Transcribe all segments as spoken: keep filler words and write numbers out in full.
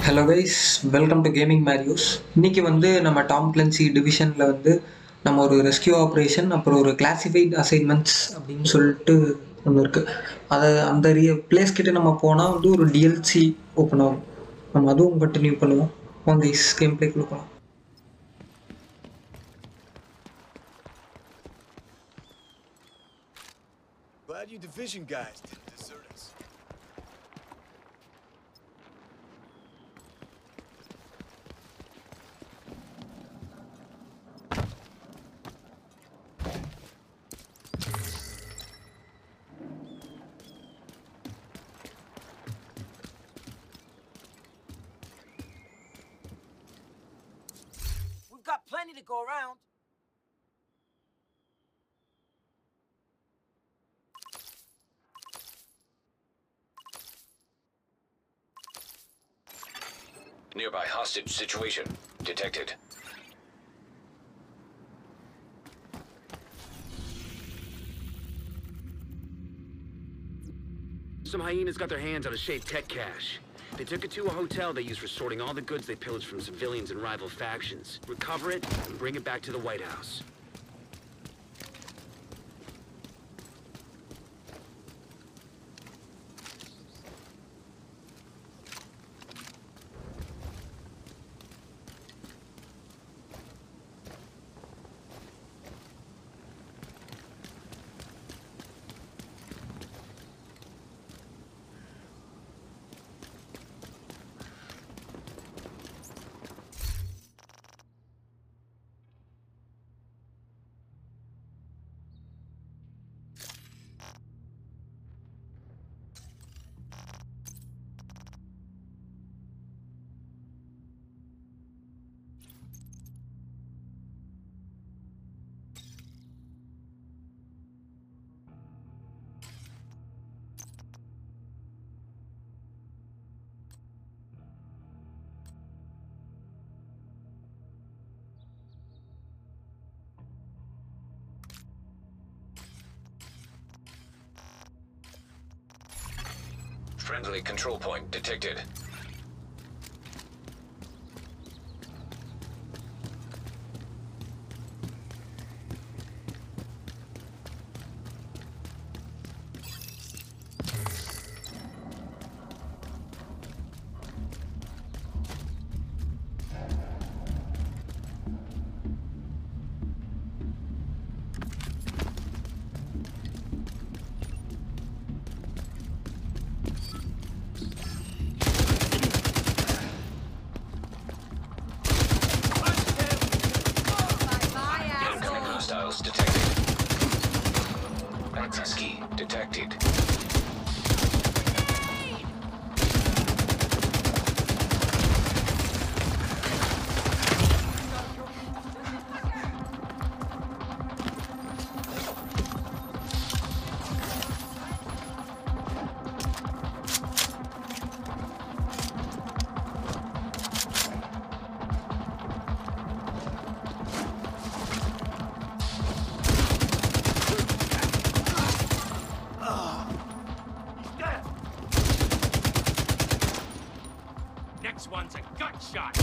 Hello guys, welcome to gaming Marios. இன்றைக்கி வந்து நம்ம டாம் கிளன்சி டிவிஷனில் வந்து நம்ம ஒரு ரெஸ்கியூ ஆப்ரேஷன் அப்புறம் ஒரு கிளாசிஃபைட் அசைன்மெண்ட்ஸ் அப்படின்னு சொல்லிட்டு ஒன்று இருக்குது. அதை அந்த ரிய பிளேஸ் கிட்டே நம்ம போனால் வந்து ஒரு டிஎல்சி ஓப்பன் ஆகும். நம்ம அதுவும் கண்டினியூ பண்ணுவோம். வாங்க கைஸ், கேம் பிளே கொடுக்கலாம். Glad you division guys didn't desert us. We've got plenty to go around. Nearby hostage situation detected. Some hyenas got their hands on a shaped tech cache. They took it to a hotel they used for sorting all the goods they pillaged from civilians and rival factions. Recover it and bring it back to the White House. Friendly control point detected. Hostiles detected. Access key detected. Next one's a gut shot,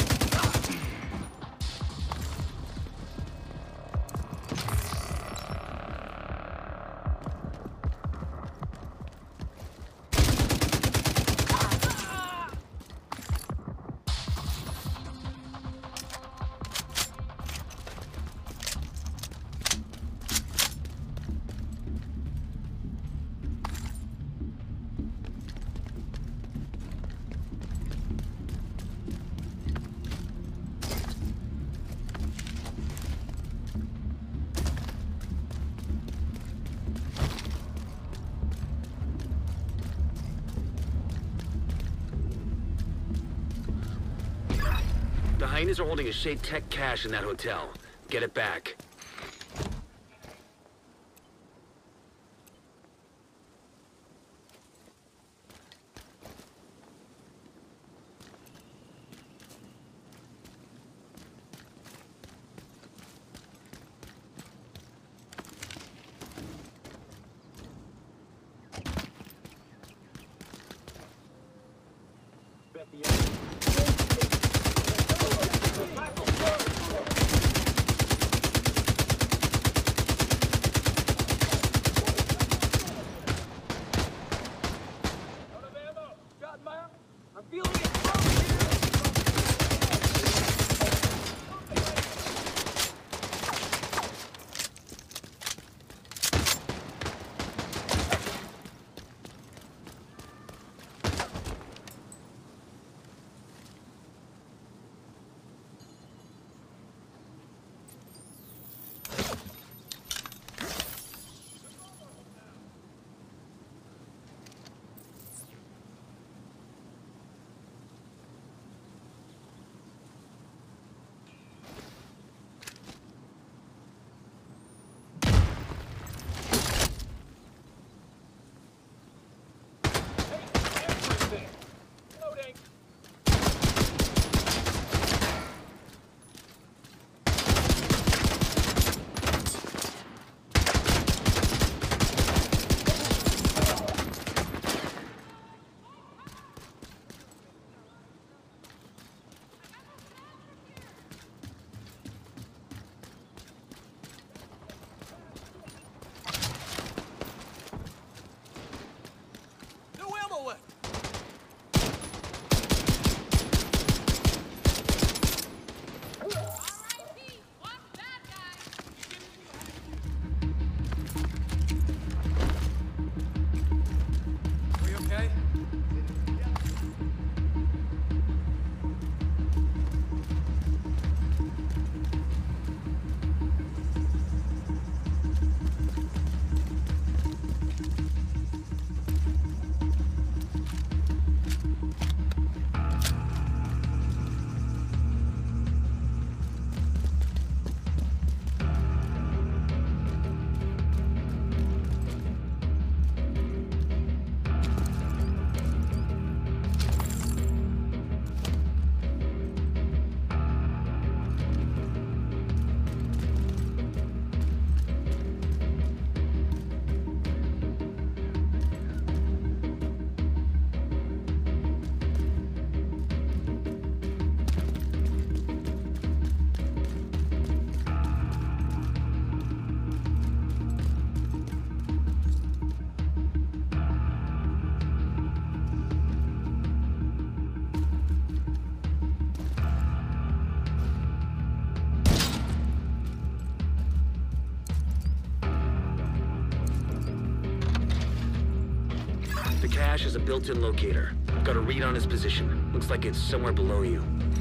The hyenas are holding a shaped tech cache in that hotel. Get it back. The cache is a built-in locator. Got a read on his position. Looks like it's somewhere below you.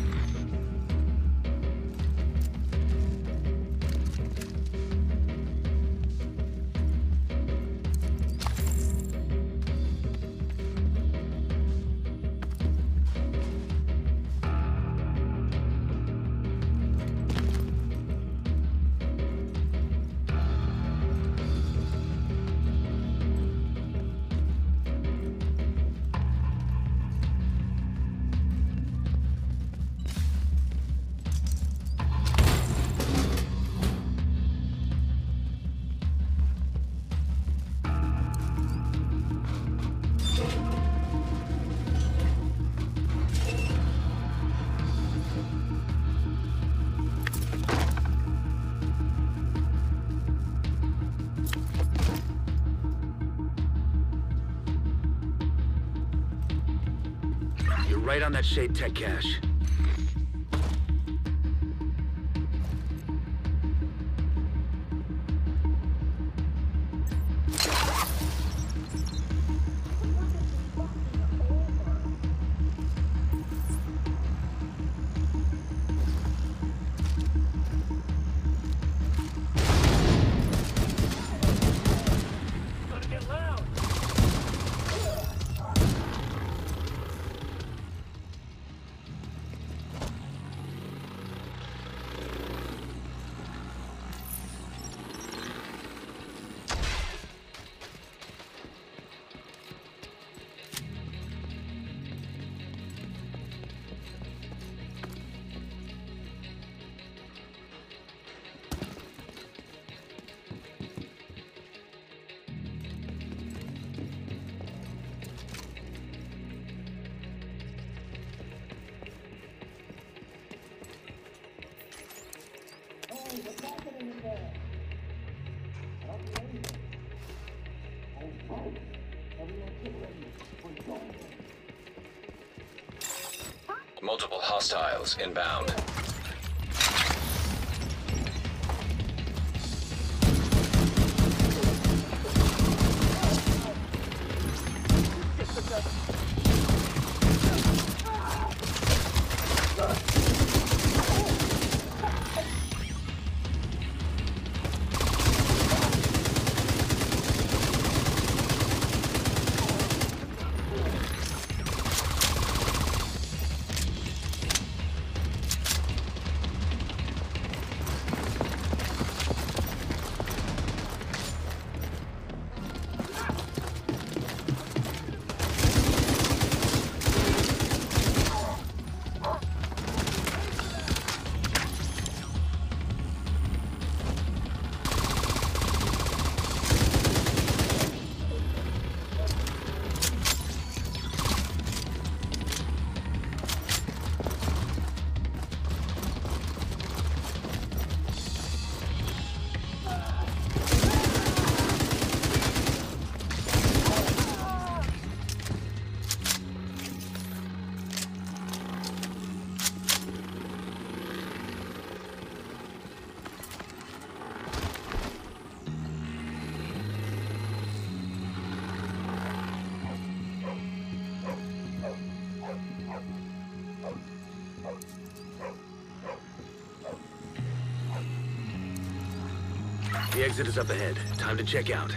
Right on that shade tech cache. Multiple hostiles inbound. The exit is up ahead. Time to check out.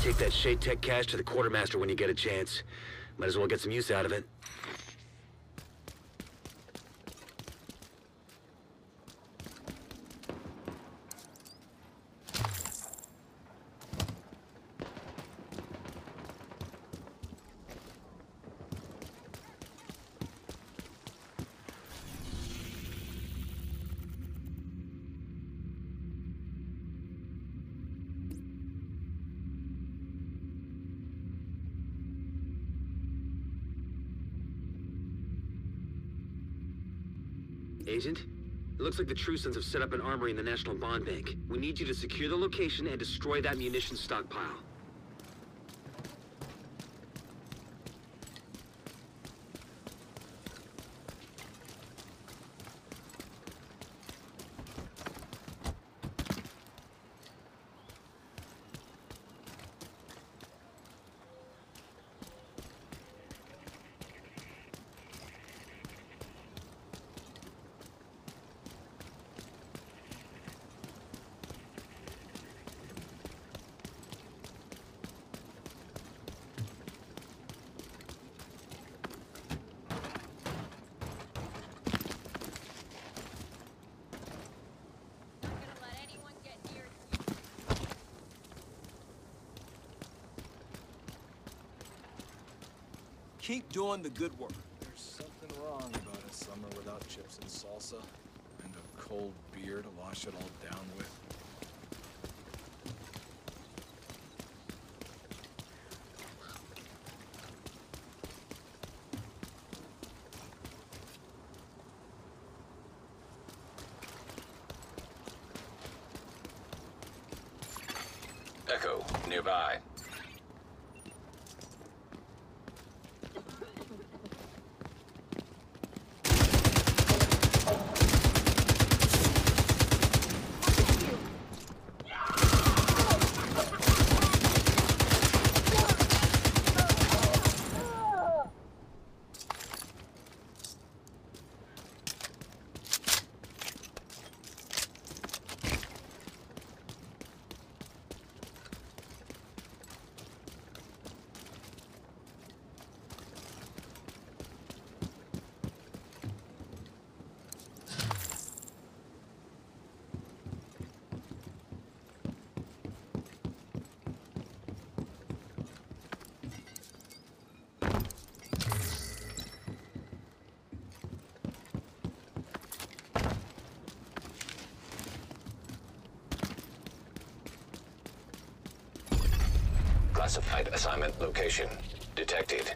Take that Shade Tech cash to the quartermaster when you get a chance. Might as well get some use out of it. Agent? It looks like the True Sons have set up an armory in the National Bond Bank. We need you to secure the location and destroy that munitions stockpile. Keep doing the good work. There's something wrong about a summer without chips and salsa, and a cold beer to wash it all down with. Echo, nearby. Classified assignment location detected.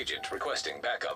Agent requesting backup.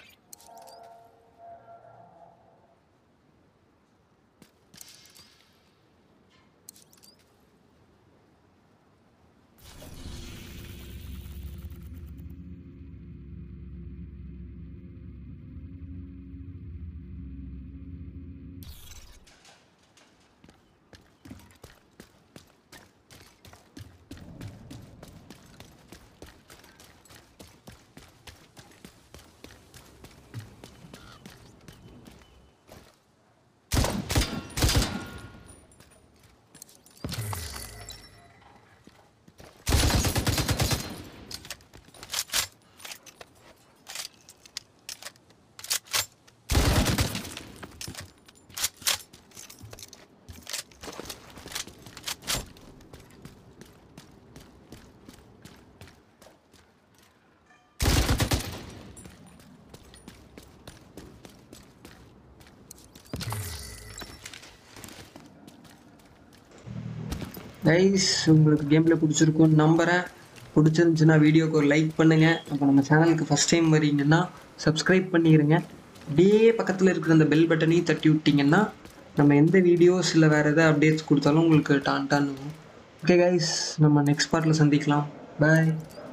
Guys, உங்களுக்கு game play பிடிச்சிருக்கும்னு நம்புகிறேன். பிடிச்சிருந்துச்சுன்னா வீடியோக்கு ஒரு like பண்ணுங்கள். அப்போ நம்ம சேனலுக்கு ஃபஸ்ட் டைம் வரீங்கன்னா சப்ஸ்கிரைப் பண்ணிடுங்க. அப்படியே பக்கத்தில் இருக்கிற அந்த பெல் பட்டனையும் தட்டி விட்டிங்கன்னா நம்ம எந்த வீடியோஸ் இல்லை வேறு எதாவது அப்டேட்ஸ் கொடுத்தாலும் உங்களுக்கு டான் டான். ஓகே கைஸ், நம்ம நெக்ஸ்ட் பார்ட்டில் சந்திக்கலாம். பாய்.